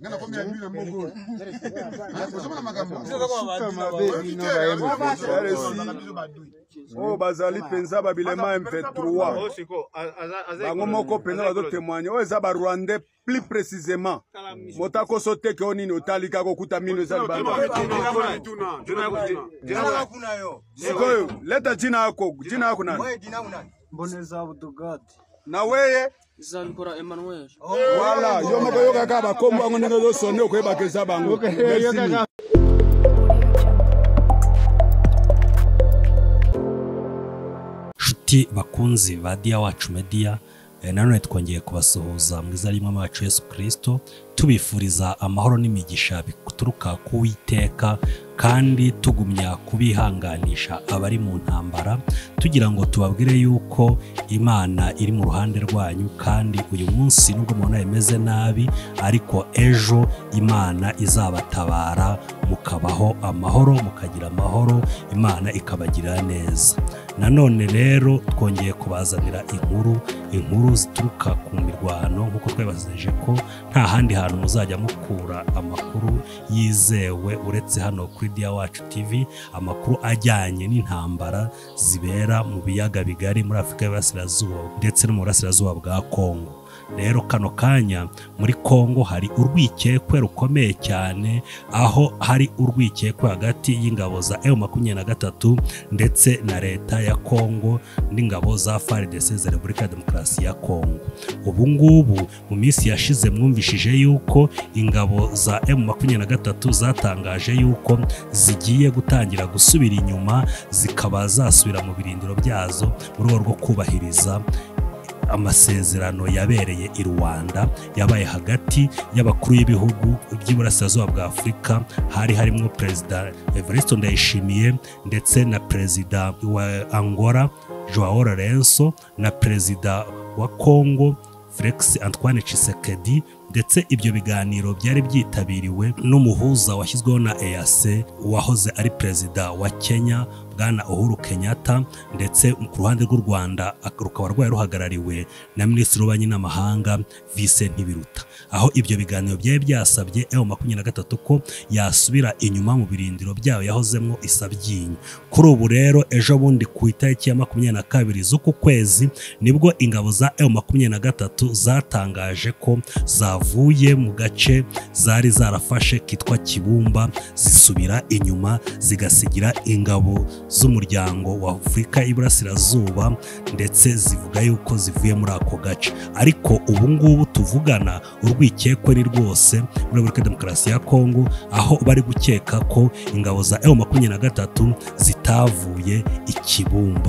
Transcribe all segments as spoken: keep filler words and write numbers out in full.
ngana ko mya mbira mogoro azoma magambo oh bazali penza babilema M vingt-trois bango moko penza bazo témoigner o eza ba Rwandais plus précisément motako sote ke onini otalika ko kuta mino za bamba sikoyo leta jina yako jina yako nani Mboneza Budugadi na weye Zalbora Emmanuel wala yo moko yo kaka ba kombo ngo ningo zo sonne ko ba keza bango Shuti bakunzi ba Dia Wacu Media, nanone twongeye kubasuhuza mu izina ry'Umwami wacu Yesu Kristo, tubifuriza amahoro n'imigisha bituruka ku Uwiteka, kandi tugumya kubihanganisha abari mu ntambara, tugira ngo tubabwire yuko Imana iri mu ruhande rwanyu, kandi uyu munsi nubwo mubona yemeze nabi, ariko ejo Imana izabatabara mukabaho amahoro, mukagira amahoro, Imana ikabagirira neza. Nanone rero twongeye kubazanira inkuru inkuru zituruka ku mirwano, nkuko twabasezeje ko nta handi hantu muzajya mukura amakuru yizewe uretse hano kuri Dia Wacu T V, amakuru ajyanye n'intambara zibera mu biyaga bigari muri Afrika y'Iburasirazuba ndetse no mu Burasirazuba bwa Kongo. Rero kano kanya muri Kongo hari urwikekwe rukomeye cyane, aho hari urwikekwe hagati y'ingabo za M makumyabiri na gatatu ndetse na leta ya Kongo n'ingabo za F A R D C za Repubulika ya Demokarasi ya Kongo. Ubu ngubu mu minsi yashize mwumvishije yuko ingabo za M makumyabiri na gatatu zatangaje yuko zigiye gutangira gusubira inyuma, zikaba zasubira mu birindiro byazo mu rwego rwo kubahiriza amasezerano yabereye i Rwanda, yabaye hagati y'abakuru y'ibihugu by'Iburasirazuba bwa Afurika, hari harimo Perezida Evariste Ndayishimiye ndetse na Perezida wa Angola Joao Lourenço na Perezida wa Kongo Felix Antoine Tshisekedi. Ndetse ibyo biganiro byari byitabiriwe n'umuhuza washyizweho na E A C wahoze ari Perezida wa Kenya Bwana Uhuru Kenyatta, ndetse ku ruhande rw'u Rwanda rukaba rwari ruhagarariwe na Minisitiri w'Ububanyi n'Amahanga Vincent Biruta. Aho ibyo biganiro byari byasabye M makumyabiri na gatatu ko yasubira inyuma mu birindiro byayo yahozemo isabyinyo. Kuri ubu rero ejo bundi ku itariki ya makumyabiri na kabiri z'uku kwezi nibwo ingabo za M makumyabiri na gatatu zatangaje ko zavuye mu gace zari zarafashe kitwa Kibumba, zisubira inyuma zigasigira ingabo z'umuryango wa Afurika y'Iburasirazuba, ndetse zivuga yuko zivuye muri ako gace. Ariko ubu ngubu tuvugana urwikekwe ni rwose muri Repubulika ya Demokarasi ya Kongo, aho bari gukeka ko ingabo za M makumyabiri na gatatu zitavuye i Kibumba.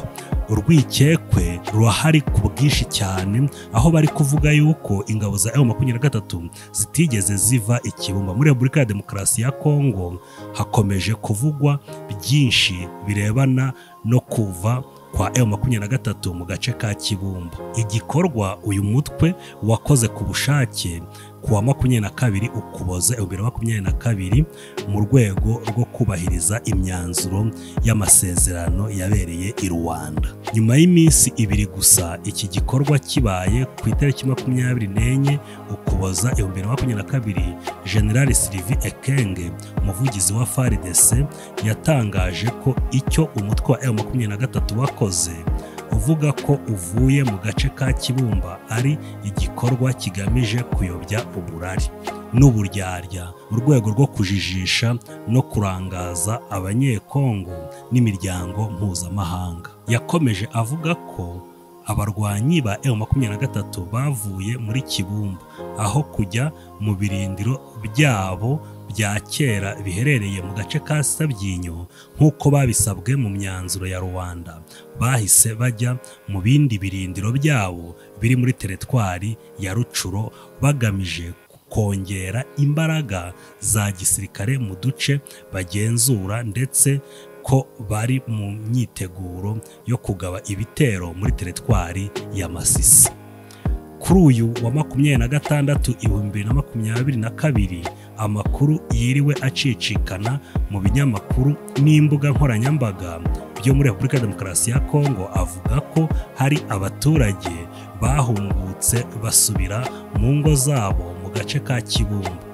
Urwikekwe ruhari ku bwinshi cyane, aho bari kuvuga yuko ingabo za M makumyabiri na gatatu zitigeze ziva i Kibumba. Muri Repubulika ya Demokarasi ya Kongo hakomeje kuvugwa byinshi birebana no kuva kwa M makumyabiri na gatatu mu gace ka Kibumba. Igikorwa uyu mutwe wakoze ku bushake kuwa makumyabiri na kabiri Ukuboza ibihumbi bibiri na makumyabiri na kabiri mu rwego rwo kubahiriza imyanzuro y'amasezerano yabereye i Rwanda. Nyuma y'iminsi ibiri gusa iki gikorwa kibaye ku itariki makumyabiri n'enye Ukuboza ibihumbi bibiri na makumyabiri na kabiri, General Sylvie Ekenge, umuvugizi wa F A R D C, yatangaje ko icyo umutwe wa M makumyabiri na gatatu wakoze uvuga ko uvuye mu gace ka Kibumba ari igikorwa kigamije kuyobya uburari n'uburyarya mu rwego rwo kujijisha no kurangaza abanyekongo n'imiryango mpuzamahanga. Yakomeje avuga ko abarwanyi ba M makumyabiri na gatatu bavuye muri Kibumba, aho kujya mu birindiro byabo bya kera biherereye mu gace ka Sabyinyo nk'uko babisabwe mu myanzuro ya Rwanda, bahise bajya mu bindi birindiro byabo biri muri teritwari ya Rucuro, bagamije kongera imbaraga za gisirikare mu duce bagenzura, ndetse ko bari mu myiteguro yo kugaba ibitero muri teritwari ya Masisi. Kuri uyu wa makumyabiri na gatandatu ibihumbi bibiri na makumyabiri na kabiri, amakuru yiriwe acicikana mu binyamakuru n'imbuga nkoranyambaga byo muri Repubulika ya Demokarasi ya Kongo avuga ko hari abaturage bahungutse basubira mu ngo zabo mu gace ka Kibumba.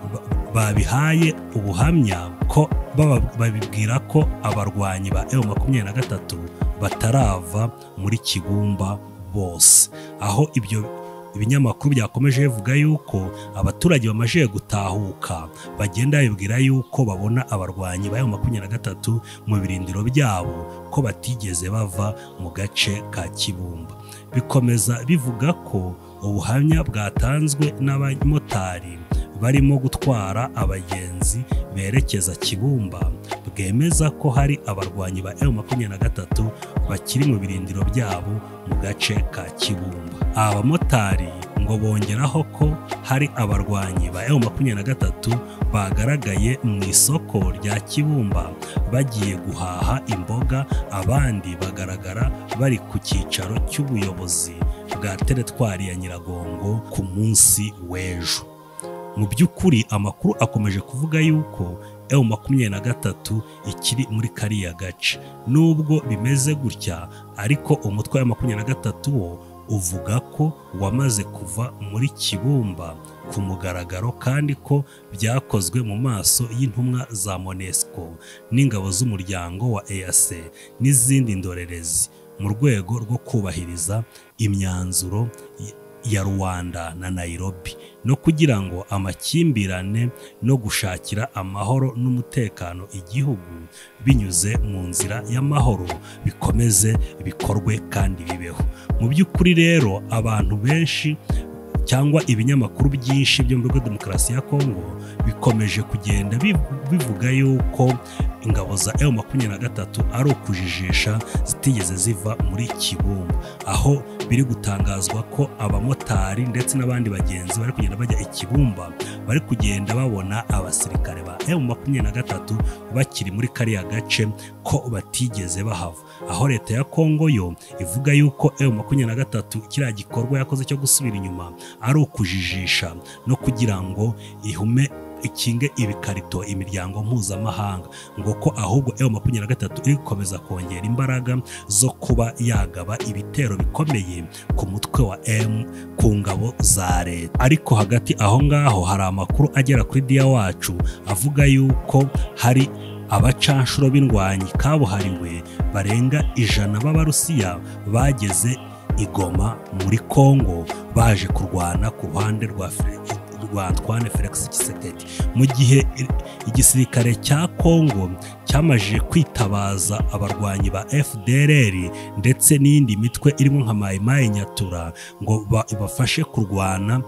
babihaye ubuhamya ko babibwira ko abarwanyi ba M makumyabiri na gatatu batarava muri Kibumba bose, aho ibyo ibinyamakuru byakomeje bivuga yuko abaturage bamaze gutahuka bagenda bibwira yuko babona abarwanyi ba M makumyabiri na gatatu mu birindiro byabo ko batigeze bava mu gace ka Kibumba. Bikomeza bivuga ko ubuhamya bwatanzwe n'abamotari barimo gutwara abagenzi berekeza Kibumba bwemeza ko hari abarwanyi ba M makumyabiri na gatatu bakiri mu birindiro byabo mu gace ka Kibumba. Abamotari ngo bongeraho ko hari abarwanyi ba M makumyabiri na gatatu bagaragaye mu isoko rya Kibumba bagiye guhaha imboga, abandi bagaragara bari ku cyicaro cy'ubuyobozi bwa teritwari ya Nyiragongo ku munsi w'ejo. Mu by'ukuri amakuru akomeje kuvuga yuko M makumyabiri na gatatu ikiri muri kariya gace. Nubwo bimeze gutya ariko umutwe wa makumyabiri na gatatu wo uvuga ko wamaze kuva muri Kibumba ku mugaragaro kandi ko byakozwe mu maso y'intumwa za MONUSCO n'ingabo z'umuryango wa E A C n'izindi ndorerezi mu rwego rwo kubahiriza imyanzuro ya Rwanda na Nairobi no kugira ngo amakimbirane no gushakira amahoro n'umutekano igihugu binyuze mu nzira y'amahoro bikomeze bikorwe kandi bibeho. Mu by'ukuri rero abantu benshi cyangwa ibinyamakuru byinshi byo muri demokarasi ya Kongo bikomeje kugenda bivuga yuko ingabo za M makumyabiri na gatatu ari ukujijisha zitigeze ziva muri Kibumba, aho biri gutangazwa ko abamotari ndetse n'abandi bagenzi bari kugenda bajya i Kibumba bari kugenda babona abasirikare ba M makumyabiri na gatatu bakiri muri kariya gace ko batigeze bahava, aho leta ya Kongo yo ivuga yuko M makumyabiri na gatatu kiriya gikorwa yakoze cyo gusubira inyuma ari ukujijisha no kugira ngo ihume ikinge ibikarito imiryango mpuzamahanga, ngo ko ahubwo M makumyabiri na gatatu iri gukomeza kongera imbaraga zo kuba yagaba ibitero bikomeye ku mutwe wa M ku ngabo za leta. Ariko hagati aho ngaho hari amakuru agera kuri dia wacu avuga yuko hari abacanshuro b'indwanyi kabuhariwe barenga ijana b'Abarusiya bageze i Goma muri Kongo baje kurwana ku ruhande rwa Antoine Felix Tshisekedi, mu gihe igisirikare cya Kongo cyamaje kwitabaza abarwanyi ba F D L R ndetse n'indi mitwe irimo nka Mayimayi Nyatura ngo bafashe kurwana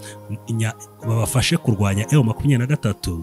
babafashe kurwanya M makumyabiri na gatatu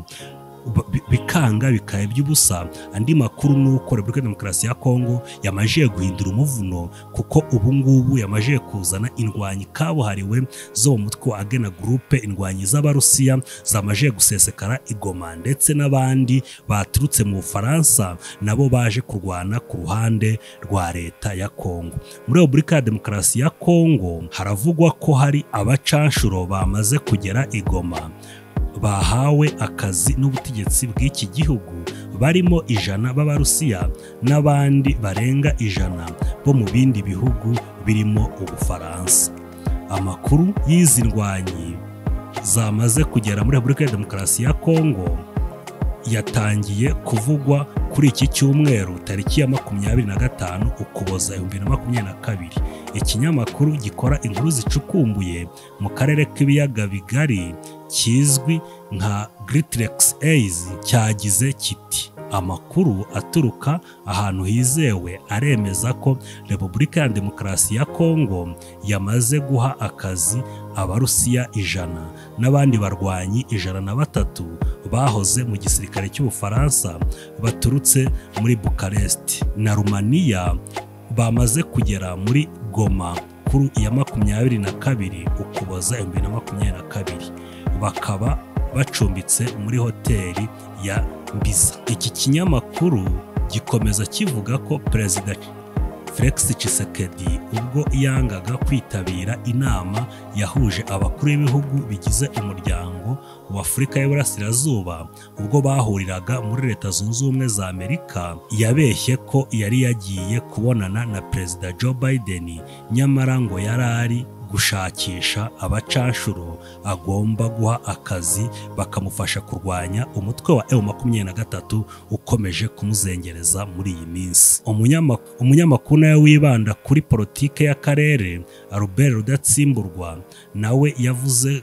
bikanga bikaye by'ubusa. Andi makuru nuko Repubulika Demokarasi ya Kongo yamaje guhindura umuvuno kuko ubu ngubu yamaje kuzana indwanyi kabuhariwe zo mu mutwe wa Agena Groupe, indwanyi z'Abarusiya zamaje gusesekara i Goma ndetse n'abandi baturutse mu Faransa nabo baje kurwana ku ruhande rwa leta ya Kongo. Muri Repubulika Demokarasi ya Kongo haravugwa ko hari abacanshuro bamaze kugera i Goma bahawe akazi n'ubutegetsi bw'iki gihugu barimo ijana b'Abarusiya n'abandi barenga ijana bo mu bindi bihugu birimo Ubufaransa. Amakuru y'izi ndwanyi zamaze kugera muri Repubulika ya Demokarasi ya Kongo yatangiye kuvugwa kuri iki cyumweru tariki ya makumyabiri na gatanu Ukuboza ibihumbi bibiri na makumyabiri na kabiri. Ikinyamakuru gikora inkuru zicukumbuye mu karere k'ibiyaga bigari kizwi nka Gritrex Eyes cyagize kiti amakuru aturuka ahantu hizewe aremeza ko Repubulika ya Demokarasi ya Kongo yamaze guha akazi Abarusiya ijana n'abandi barwanyi ijana na batatu bahoze mu gisirikare cy'Ubufaransa baturutse muri Bukarest na Rumaniya bamaze kugera muri Goma kuri ya makumyabiri na kabiri Ukuboza ibihumbi bibiri na makumyabiri na kabiri, bakaba bacumbitse muri hoteli ya Mbiza. Iki kinyamakuru gikomeza kivuga ko Perezida Felix Tshisekedi ubwo yangaga kwitabira inama yahuje abakuru b'ibihugu bigize umuryango wa Afurika y'Iburasirazuba ubwo bahuriraga muri Leta Zunze Ubumwe za Amerika, yabeshye ko yari yagiye kubonana na Perezida Joe Biden nyamara ngo yarari gushakisha abacanshuro agomba guha akazi bakamufasha kurwanya umutwe wa M makumyabiri na gatatu ukomeje kumuzengereza muri iyi minsi. Umunyamakuru nawe wibanda kuri politike y'akarere Albert Rudatsimburwa nawe yavuze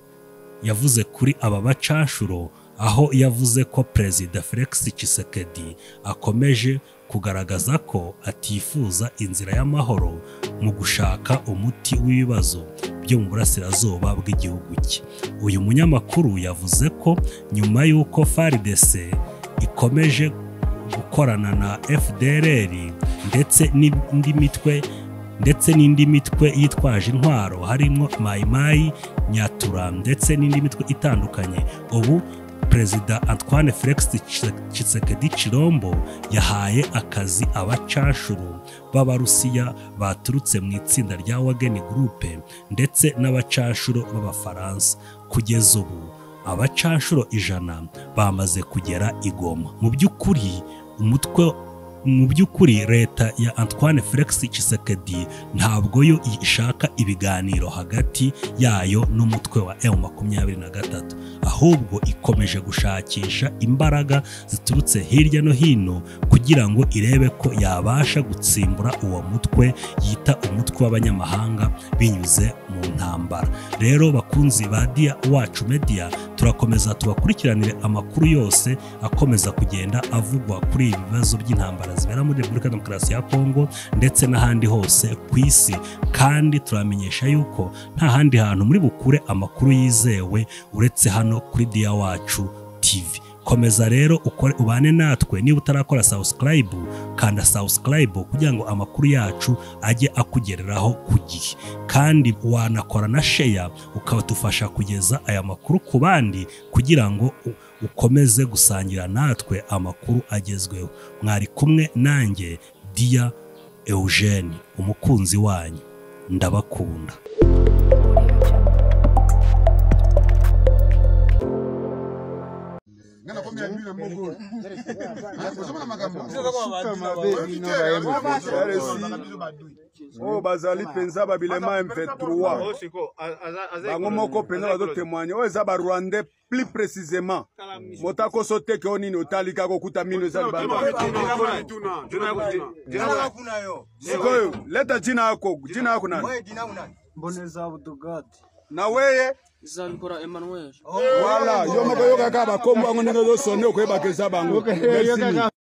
yavuze kuri aba bacanshuro, aho yavuze ko Perezida Felix Tshisekedi akomeje kugaragaza ko atifuza inzira y'amahoro mu gushaka umuti w'ibibazo byo mu burasirazuba bw'igihugu cye. Uyu munyamakuru yavuze ko nyuma y'uko F A R D C ikomeje gukorana na F D L R ndetse n'indi mitwe ndetse n'indi mitwe yitwaje intwaro harimo Mai Nyatura ndetse n'indi mitwe itandukanye, ubu Perezida Antoine Felix Tshisekedi Chilombo yahaye akazi abacanshuro b'Abarusiya baturutse mu itsinda rya Wagner Group ndetse n'abacanshuro b'Abafaransa. Kugeza ubu abacanshuro ijana bamaze kugera i Goma. Mu by'ukuri umutwe mu by'ukuri leta ya Antoine Felix Tshisekedi ntabwo yo ishaka ibiganiro hagati yayo n'umutwe wa M makumyabiri na gatatu, ahubwo ikomeje gushakisha imbaraga ziturutse hirya no hino kugira ngo irebe ko yabasha gutsimbura uwo mutwe yita umutwe w'abanyamahanga binyuze mu ntambara. Rero bakunzi ba Dia Wacu Media, turakomeza tubakurikiranire amakuru yose akomeza kugenda avugwa kuri ibi bibazo by'intambara zibera muri Repubulika Demokarasi ya Kongo ndetse n'ahandi hose ku isi, kandi turamenyesha yuko nta handi hantu muri bukure amakuru yizewe uretse hano kuri Dia Wacu T V. Komeza rero ukore ubane natwe, niba utarakora subscribe kanda subscribe kugira ngo amakuru yacu ajye akugereraho ku gihe, kandi wanakora na share ukabatufasha kugeza aya makuru ku bandi kugira ngo ukomeze gusangira natwe amakuru agezweho. Mwari kumwe nanjye Dia Eugene, umukunzi wanyu, ndabakunda. Ngana kwa mia mbili na mbogo. Unasoma magambo. Oh bazali penza babilema M vingt-trois. Bango moko penza bazo témoigner. Oh eza ba Rwandais plus précisément. Motako sote ke onini otalika ko kuta mino za bamba. Sikoyo leta jina yako, jina yako nani? Mboneza ubudugadi. Na weye Zalbora Emmanuel. Voilà, yo moko yo kaka ba kombo ngo ningo zo sonne ko ba keza bango. Merci.